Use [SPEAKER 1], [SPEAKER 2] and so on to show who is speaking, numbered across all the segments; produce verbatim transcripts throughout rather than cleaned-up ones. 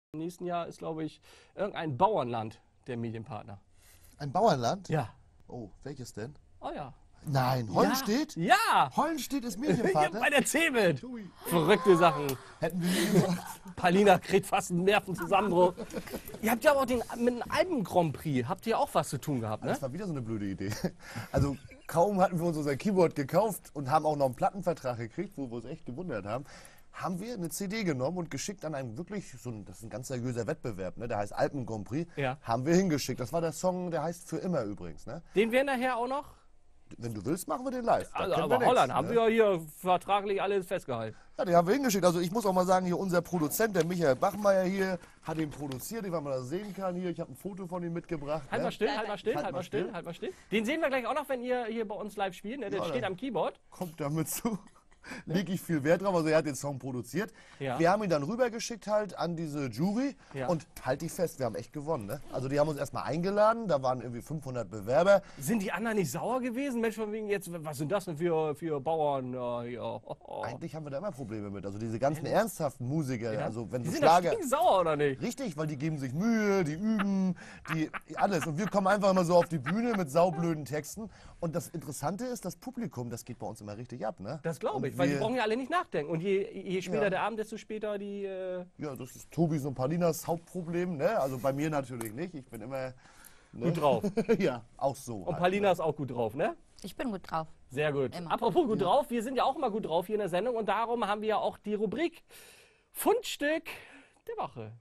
[SPEAKER 1] Im nächsten Jahr ist, glaube ich, irgendein Bauernland der Medienpartner.
[SPEAKER 2] Ein Bauernland?
[SPEAKER 1] Ja.
[SPEAKER 2] Oh, welches denn?
[SPEAKER 1] Oh ja.
[SPEAKER 2] Nein, Hollenstedt?
[SPEAKER 1] Ja! Ja.
[SPEAKER 2] Hollenstedt ist
[SPEAKER 1] Ja,
[SPEAKER 2] Medienpartner?
[SPEAKER 1] bei der Cebit. Verrückte Sachen.
[SPEAKER 2] Hätten wir nie gemacht.
[SPEAKER 1] Palina kriegt fast einen Nervenzusammenbruch. Ihr habt ja aber auch den, mit dem Alben-Grand Prix, habt ihr auch was zu tun gehabt, ne?
[SPEAKER 2] Das war wieder so eine blöde Idee. Also kaum hatten wir uns unser Keyboard gekauft und haben auch noch einen Plattenvertrag gekriegt, wo wir uns echt gewundert haben, haben wir eine C D genommen und geschickt an einen wirklich, so ein, das ist ein ganz seriöser Wettbewerb, ne? Der heißt Alpen Grand Prix,
[SPEAKER 1] Ja.
[SPEAKER 2] haben wir hingeschickt. Das war der Song, der heißt Für immer übrigens. Ne?
[SPEAKER 1] Den wir nachher auch noch?
[SPEAKER 2] Wenn du willst, machen wir den live. Da
[SPEAKER 1] Also,
[SPEAKER 2] können
[SPEAKER 1] aber
[SPEAKER 2] wir
[SPEAKER 1] Holland
[SPEAKER 2] nix,
[SPEAKER 1] haben
[SPEAKER 2] ne?
[SPEAKER 1] wir ja hier vertraglich alles festgehalten.
[SPEAKER 2] Ja, den haben wir hingeschickt. Also ich muss auch mal sagen, hier unser Produzent, der Michael Bachmeier hier, hat ihn produziert, wie man das sehen kann hier. Ich habe ein Foto von ihm mitgebracht.
[SPEAKER 1] Halt
[SPEAKER 2] ne?
[SPEAKER 1] mal still, halt mal still,
[SPEAKER 2] Halt
[SPEAKER 1] halt
[SPEAKER 2] mal
[SPEAKER 1] mal still,
[SPEAKER 2] still.
[SPEAKER 1] halt mal still. Den sehen wir gleich auch noch, wenn ihr hier bei uns live spielt. Ne? Der
[SPEAKER 2] Ja,
[SPEAKER 1] steht
[SPEAKER 2] da-
[SPEAKER 1] am Keyboard.
[SPEAKER 2] Kommt damit zu. Lege ich viel Wert drauf. Also er hat den Song produziert.
[SPEAKER 1] Ja.
[SPEAKER 2] Wir haben ihn dann rübergeschickt halt an diese Jury
[SPEAKER 1] Ja.
[SPEAKER 2] und halt die fest, wir haben echt gewonnen. Ne? Also die haben uns erstmal eingeladen, da waren irgendwie fünfhundert Bewerber.
[SPEAKER 1] Sind die anderen nicht sauer gewesen? Mensch, von wegen jetzt, was sind das denn für, für Bauern? Ja, ja. Oh, oh.
[SPEAKER 2] Eigentlich haben wir da immer Probleme mit. Also diese ganzen ernsthaften Musiker,
[SPEAKER 1] Ja?
[SPEAKER 2] also wenn
[SPEAKER 1] Die
[SPEAKER 2] so
[SPEAKER 1] sind doch
[SPEAKER 2] Schlager...
[SPEAKER 1] sauer oder nicht?
[SPEAKER 2] Richtig, weil die geben sich Mühe, die üben, die alles. Und wir kommen einfach immer so auf die Bühne mit saublöden Texten. Und das Interessante ist, das Publikum, das geht bei uns immer richtig ab. Ne?
[SPEAKER 1] Das glaube ich,
[SPEAKER 2] Und
[SPEAKER 1] weil die
[SPEAKER 2] wir-
[SPEAKER 1] brauchen ja alle nicht nachdenken. Und je, je später
[SPEAKER 2] Ja.
[SPEAKER 1] der Abend, desto später die... Äh
[SPEAKER 2] Ja, das ist Tobis und Paulinas Hauptproblem. Ne? Also bei mir natürlich nicht. Ich bin immer... Ne?
[SPEAKER 1] gut drauf.
[SPEAKER 2] Ja, auch so.
[SPEAKER 1] Und
[SPEAKER 2] halt,
[SPEAKER 1] Palina
[SPEAKER 2] ne?
[SPEAKER 1] ist auch gut drauf, ne?
[SPEAKER 3] Ich bin gut drauf.
[SPEAKER 1] Sehr gut.
[SPEAKER 3] Immer.
[SPEAKER 1] Apropos gut drauf, wir sind ja auch immer gut drauf hier in der Sendung und darum haben wir ja auch die Rubrik Fundstück der Woche.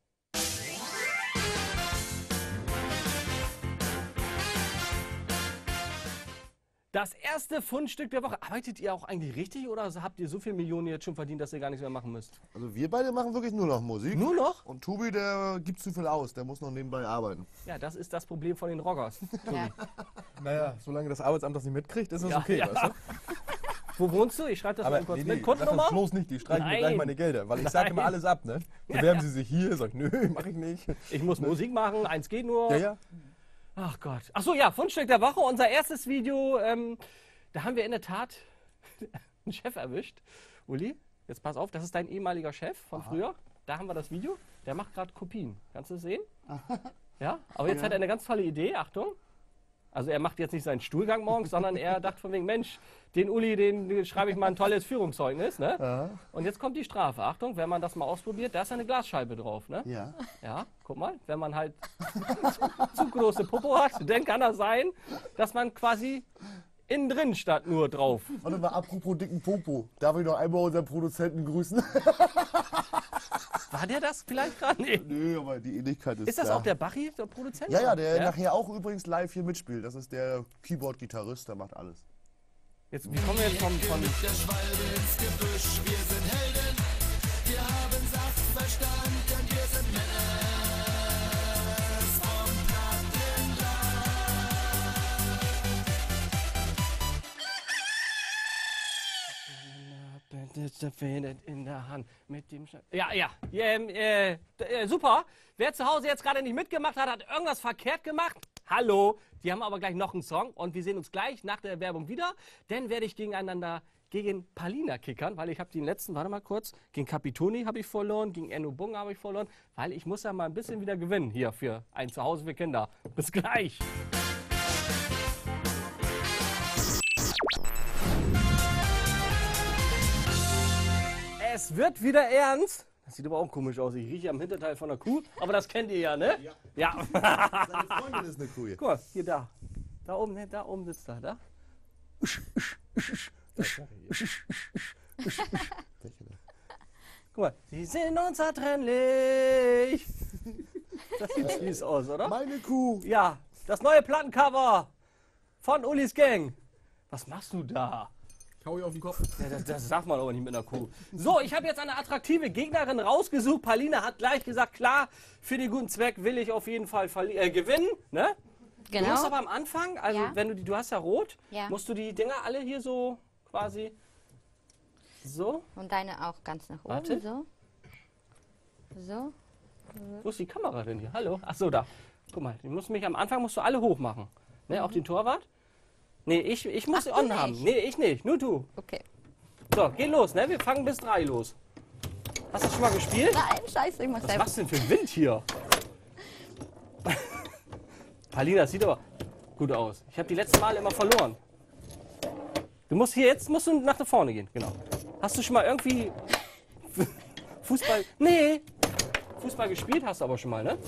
[SPEAKER 1] Das erste Fundstück der Woche. Arbeitet ihr auch eigentlich richtig oder habt ihr so viel Millionen jetzt schon verdient, dass ihr gar nichts mehr machen müsst?
[SPEAKER 2] Also wir beide machen wirklich nur noch Musik.
[SPEAKER 1] Nur noch?
[SPEAKER 2] Und Tobi, der gibt zu viel aus. Der muss noch nebenbei arbeiten.
[SPEAKER 1] Ja, das ist das Problem von den Rockers.
[SPEAKER 3] Ja.
[SPEAKER 4] Naja, solange das Arbeitsamt das nicht mitkriegt, ist das
[SPEAKER 1] Ja,
[SPEAKER 4] okay,
[SPEAKER 1] ja.
[SPEAKER 4] weißt du?
[SPEAKER 1] Wo wohnst du? Ich schreibe das
[SPEAKER 4] Aber
[SPEAKER 1] mal kurz
[SPEAKER 4] nee,
[SPEAKER 1] mit.
[SPEAKER 4] nee, sag das
[SPEAKER 1] Kundennummer?
[SPEAKER 4] bloß nicht, die streichen mir
[SPEAKER 1] Nein.
[SPEAKER 4] gleich meine Gelder, weil ich sage immer
[SPEAKER 1] Nein.
[SPEAKER 4] alles ab, ne? Bewerben Sie sich hier, sag ich, nö, mach ich nicht.
[SPEAKER 1] Ich muss Musik machen, eins geht nur.
[SPEAKER 4] Ja, ja.
[SPEAKER 1] Ach Gott. Ach so, ja, Fundstück der Woche, unser erstes Video. Ähm, da haben wir in der Tat einen Chef erwischt. Uli, jetzt pass auf, das ist dein ehemaliger Chef von früher. Da haben wir das Video. Der macht gerade Kopien. Kannst du es sehen? Ja, aber jetzt
[SPEAKER 2] Ja.
[SPEAKER 1] hat er eine ganz tolle Idee. Achtung. Also er macht jetzt nicht seinen Stuhlgang morgens, sondern er dachte von wegen, Mensch, den Uli, den, den schreibe ich mal ein tolles Führungszeugnis. Ne?
[SPEAKER 2] Ja.
[SPEAKER 1] Und jetzt kommt die Strafe. Achtung, wenn man das mal ausprobiert, da ist eine Glasscheibe drauf. Ne?
[SPEAKER 2] Ja.
[SPEAKER 1] Ja, guck mal, wenn man halt zu, zu große Popo hat, dann kann das sein, dass man quasi innen drin statt nur drauf.
[SPEAKER 2] Warte mal, apropos dicken Popo. Darf ich noch einmal unseren Produzenten grüßen?
[SPEAKER 1] War der das vielleicht gerade? Nee.
[SPEAKER 2] Nö, aber die Ähnlichkeit ist
[SPEAKER 1] Ist das
[SPEAKER 2] da.
[SPEAKER 1] auch der Bachi, der Produzent?
[SPEAKER 2] Ja, ja, der
[SPEAKER 1] Ja?
[SPEAKER 2] nachher auch übrigens live hier mitspielt. Das ist der Keyboard-Gitarrist, der macht alles.
[SPEAKER 1] Jetzt, wie kommen wir jetzt vom... von in der Hand mit dem Sch Ja, ja, ähm, äh, d- äh, super. Wer zu Hause jetzt gerade nicht mitgemacht hat, hat irgendwas verkehrt gemacht. Hallo, die haben aber gleich noch einen Song und wir sehen uns gleich nach der Werbung wieder. Dann werde ich gegeneinander gegen Palina kickern, weil ich habe den letzten, warte mal kurz, gegen Capitoni habe ich verloren, gegen Enno Bunga habe ich verloren, weil ich muss ja mal ein bisschen wieder gewinnen hier für ein Zuhause für Kinder. Bis gleich. Es wird wieder ernst. Das sieht aber auch komisch aus. Ich rieche am Hinterteil von der Kuh, aber das kennt ihr ja, ne? Ja. Ja.
[SPEAKER 2] Seine Freundin ist eine Kuh.
[SPEAKER 1] Guck mal, hier da. Da oben, ne, da oben sitzt er, da. Guck mal, sie sind unzertrennlich. Das sieht süß aus, oder?
[SPEAKER 2] Meine Kuh.
[SPEAKER 1] Ja, das neue Plattencover von Ulis Gang. Was machst du da?
[SPEAKER 4] Hau ich auf den Kopf.
[SPEAKER 1] Ja, das, das sagt man aber nicht mit einer Kuh. So, ich habe jetzt eine attraktive Gegnerin rausgesucht. Palina hat gleich gesagt, klar, für den guten Zweck will ich auf jeden Fall verli- äh, gewinnen. Ne? Du musst
[SPEAKER 3] Genau.
[SPEAKER 1] aber am Anfang, also
[SPEAKER 3] Ja.
[SPEAKER 1] wenn du die, du hast ja rot,
[SPEAKER 3] Ja.
[SPEAKER 1] musst du die Dinger alle hier so quasi so.
[SPEAKER 3] Und deine auch ganz nach oben.
[SPEAKER 1] Warte.
[SPEAKER 3] So. So.
[SPEAKER 1] Wo ist die Kamera denn hier? Hallo? Ach so, da. Guck mal, die musst mich am Anfang musst du alle hoch machen. Ne, auch den Torwart. Nee, ich, ich muss
[SPEAKER 3] Ach,
[SPEAKER 1] on
[SPEAKER 3] du
[SPEAKER 1] haben.
[SPEAKER 3] nicht.
[SPEAKER 1] Nee, ich nicht, nur du.
[SPEAKER 3] Okay.
[SPEAKER 1] So, geht los, ne? Wir fangen bis drei los. Hast du das schon mal gespielt?
[SPEAKER 3] Nein, scheiße, ich muss
[SPEAKER 1] Was
[SPEAKER 3] selber.
[SPEAKER 1] machst du denn für ein Wind hier? Paulina, das sieht aber gut aus. Ich habe die letzten Male immer verloren. Du musst hier jetzt musst du nach vorne gehen, genau. Hast du schon mal irgendwie Fußball? Nee. Fußball gespielt hast du aber schon mal, ne?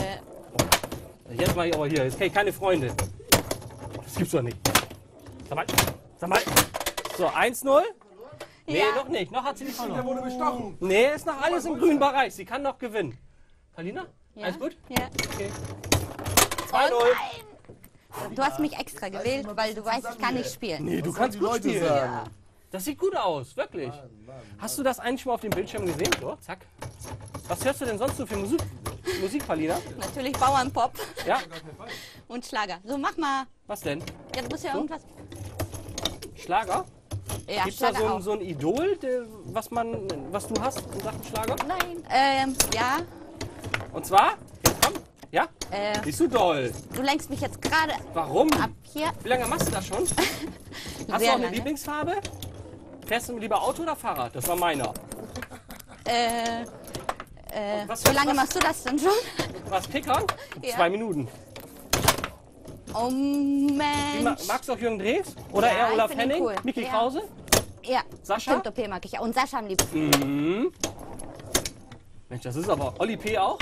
[SPEAKER 3] Äh,
[SPEAKER 1] Jetzt mache ich aber hier. Jetzt kenne ich keine Freunde. Das gibt's doch nicht. Sag mal. Sag mal. So, eins null. Nee,
[SPEAKER 3] Ja.
[SPEAKER 1] noch nicht. Noch hat sie nicht
[SPEAKER 4] Der
[SPEAKER 1] verloren.
[SPEAKER 4] wurde bestochen.
[SPEAKER 1] Nee, ist noch alles im grünen Bereich. Sie kann noch gewinnen. Paulina?
[SPEAKER 3] ja.
[SPEAKER 1] Alles gut?
[SPEAKER 3] Ja.
[SPEAKER 1] Okay.
[SPEAKER 3] Oh
[SPEAKER 1] zwei null.
[SPEAKER 3] nein! Du hast mich extra gewählt, weil du weißt, ich kann nicht spielen.
[SPEAKER 1] Nee, du
[SPEAKER 2] Was
[SPEAKER 1] kannst
[SPEAKER 2] sollen
[SPEAKER 1] gut
[SPEAKER 2] die Leute
[SPEAKER 1] spielen.
[SPEAKER 2] sagen?
[SPEAKER 1] Das sieht gut aus, wirklich. Hast du das eigentlich mal auf dem Bildschirm gesehen? So, zack. Was hörst du denn sonst so für Musik, Musik Paulina?
[SPEAKER 3] Natürlich Bauernpop
[SPEAKER 1] Ja?
[SPEAKER 3] und Schlager. So, mach mal.
[SPEAKER 1] Was denn?
[SPEAKER 3] Ja, du musst ja irgendwas.
[SPEAKER 1] Schlager?
[SPEAKER 3] Ja,
[SPEAKER 1] Gibt's da
[SPEAKER 3] Schlager
[SPEAKER 1] so ein,
[SPEAKER 3] auch.
[SPEAKER 1] so ein Idol, der, was, man, was du hast in Sachen Schlager?
[SPEAKER 3] Nein. Ähm, ja.
[SPEAKER 1] Und zwar? Jetzt komm. Ja?
[SPEAKER 3] Äh,
[SPEAKER 1] Bist du doll?
[SPEAKER 3] du lenkst mich jetzt gerade
[SPEAKER 1] Warum?
[SPEAKER 3] ab hier.
[SPEAKER 1] Wie lange machst du das schon? Hast du
[SPEAKER 3] Sehr
[SPEAKER 1] auch eine
[SPEAKER 3] lange.
[SPEAKER 1] Lieblingsfarbe? Fährst du lieber Auto oder Fahrrad? Das war meiner.
[SPEAKER 3] Äh, äh,
[SPEAKER 1] Was-
[SPEAKER 3] wie lange
[SPEAKER 1] was-
[SPEAKER 3] machst du das denn schon?
[SPEAKER 1] Was, Pickern?
[SPEAKER 3] Ja.
[SPEAKER 1] Zwei Minuten.
[SPEAKER 3] Oh
[SPEAKER 1] Wie, ma-
[SPEAKER 3] Mensch.
[SPEAKER 1] magst du auch Jürgen Drews? Oder
[SPEAKER 3] Ja,
[SPEAKER 1] eher
[SPEAKER 3] ich
[SPEAKER 1] Olaf
[SPEAKER 3] find ihn
[SPEAKER 1] Henning?
[SPEAKER 3] cool.
[SPEAKER 1] Micky
[SPEAKER 3] Ja.
[SPEAKER 1] Krause?
[SPEAKER 3] Ja,
[SPEAKER 1] Sascha?
[SPEAKER 3] stimmt, O P mag ich. Und Sascha am liebsten.
[SPEAKER 1] Mhm. Mensch, das ist aber Oli P. auch?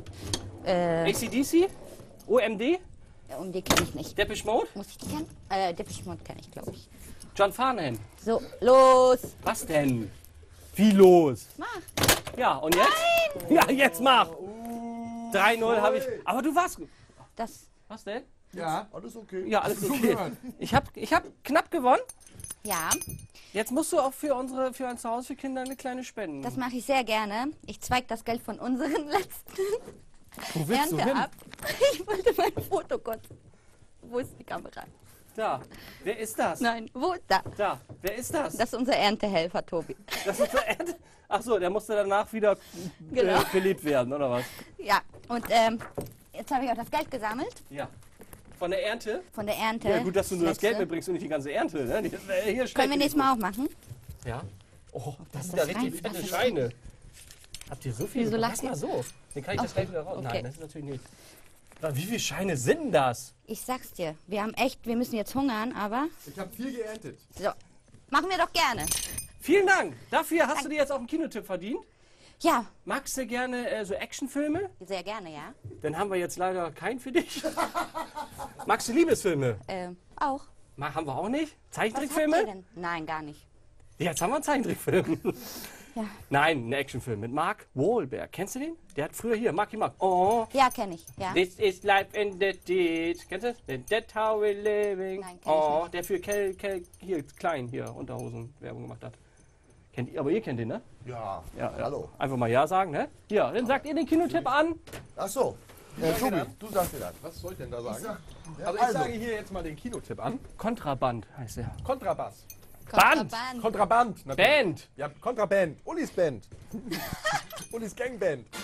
[SPEAKER 3] Äh,
[SPEAKER 1] A C D C? O M D?
[SPEAKER 3] um die kenne ich nicht.
[SPEAKER 1] Depeche Mode?
[SPEAKER 3] Muss ich die kennen? Äh, Depeche Mode kenne ich, glaube ich.
[SPEAKER 1] John Farnham?
[SPEAKER 3] So, los.
[SPEAKER 1] Was denn? Wie los?
[SPEAKER 3] Mach.
[SPEAKER 1] Ja, und jetzt? Ja, jetzt mach! drei null habe ich. Aber du warst.
[SPEAKER 3] Das,
[SPEAKER 1] Was denn?
[SPEAKER 4] Ja.
[SPEAKER 2] Alles okay.
[SPEAKER 1] Ja, alles
[SPEAKER 4] So
[SPEAKER 1] okay.
[SPEAKER 4] gehört.
[SPEAKER 1] Ich habe ich hab knapp gewonnen.
[SPEAKER 3] ja,
[SPEAKER 1] Jetzt musst du auch für unsere für ein Zuhause für Kinder eine kleine spenden.
[SPEAKER 3] das mache ich sehr gerne. Ich zweig das Geld von unseren letzten
[SPEAKER 1] Wo willst du
[SPEAKER 3] Ernte
[SPEAKER 1] hin?
[SPEAKER 3] ab. Ich wollte mein Foto kurz. Wo ist die Kamera?
[SPEAKER 1] Da. Wer ist das?
[SPEAKER 3] Nein, wo? Da.
[SPEAKER 1] Da. Wer ist das?
[SPEAKER 3] Das ist unser Erntehelfer, Tobi.
[SPEAKER 1] Das ist der Ernte. Ach so, der musste danach wieder
[SPEAKER 3] Genau.
[SPEAKER 1] äh, belebt werden, oder was?
[SPEAKER 3] Ja, und ähm, jetzt habe ich auch das Geld gesammelt
[SPEAKER 1] Ja. Von der Ernte?
[SPEAKER 3] von der Ernte.
[SPEAKER 1] Ja, gut, dass du nur das Geld
[SPEAKER 3] letzte.
[SPEAKER 1] mitbringst und nicht die ganze Ernte. Ne? Die, äh, hier
[SPEAKER 3] Können wir nächstes Mal auch machen?
[SPEAKER 1] Ja. Oh, das sind
[SPEAKER 3] das
[SPEAKER 1] ja richtig
[SPEAKER 3] rein?
[SPEAKER 1] fette
[SPEAKER 3] Das ist
[SPEAKER 1] Scheine. Habt ihr so viel?
[SPEAKER 3] Wieso
[SPEAKER 1] Lass
[SPEAKER 3] lacht
[SPEAKER 1] mal
[SPEAKER 3] ihr?
[SPEAKER 1] so. Den kann ich das
[SPEAKER 3] Ach,
[SPEAKER 1] gleich wieder raus.
[SPEAKER 3] okay.
[SPEAKER 1] Nein, das ist natürlich nicht. Aber wie viele Scheine sind denn das?
[SPEAKER 3] Ich sag's dir, wir haben echt, wir müssen jetzt hungern, aber
[SPEAKER 4] Ich habe viel geerntet.
[SPEAKER 3] so, machen wir doch gerne.
[SPEAKER 1] Vielen Dank. Dafür hast du dir jetzt auch einen Kinotipp verdient.
[SPEAKER 3] Ja,
[SPEAKER 1] Magst du gerne äh, so Actionfilme?
[SPEAKER 3] sehr gerne, ja.
[SPEAKER 1] Dann haben wir jetzt leider keinen für dich. Magst du Liebesfilme?
[SPEAKER 3] Ähm, auch.
[SPEAKER 1] Ma, haben wir auch nicht?
[SPEAKER 3] Was habt ihr
[SPEAKER 1] Zeichentrickfilme?
[SPEAKER 3] denn? Nein, gar nicht.
[SPEAKER 1] Jetzt haben wir einen Zeichentrickfilm.
[SPEAKER 3] Ja.
[SPEAKER 1] Nein, einen Actionfilm mit Mark Wahlberg. Kennst du den? Der hat früher hier, Marky Mark. Oh,
[SPEAKER 3] Ja, kenne ich, ja.
[SPEAKER 1] this is life in the dead. Kennst du das? That's how we're living.
[SPEAKER 3] Nein, kenn ich
[SPEAKER 1] oh,
[SPEAKER 3] nicht.
[SPEAKER 1] der für Kel, Kel, hier, klein, hier, Unterhosen Werbung gemacht hat. Kennt ihr, aber ihr kennt den, ne?
[SPEAKER 2] Ja.
[SPEAKER 1] Ja, ja.
[SPEAKER 2] Hallo.
[SPEAKER 1] Einfach mal Ja sagen, ne? Ja, dann sagt ihr den Kinotipp an.
[SPEAKER 2] Ach so. Äh, Tobi, du sagst dir das.
[SPEAKER 4] Was soll ich denn da sagen?
[SPEAKER 2] Ja,
[SPEAKER 4] Also ich sage hier jetzt mal den Kinotipp an.
[SPEAKER 1] Kontraband heißt der.
[SPEAKER 4] Kontrabass.
[SPEAKER 1] Band.
[SPEAKER 3] Kontraband.
[SPEAKER 4] Kontraband. natürlich.
[SPEAKER 1] Band.
[SPEAKER 4] Ja, Kontraband. Ulis Band. Ulis Gangband.